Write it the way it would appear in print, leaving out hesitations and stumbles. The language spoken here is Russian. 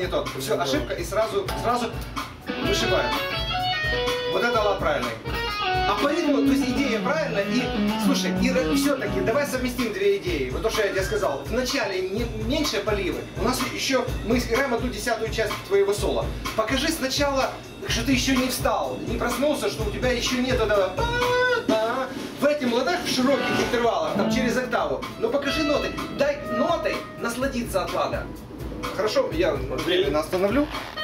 не тот. Все, ошибка и сразу вышибаем. Вот это лад правильный. А по ритму, то есть идея правильная, и, слушай, и все-таки давай совместим две идеи. Вот то, что я тебе сказал. Вначале меньше поливы. У нас еще, мы играем одну 10-ю часть твоего соло. Покажи сначала, что ты еще не встал, не проснулся, что у тебя еще нет этого... В этих ладах, в широких интервалах, там через октаву. Но покажи ноты. Дай нотой насладиться от лада. Хорошо, я временно остановлю.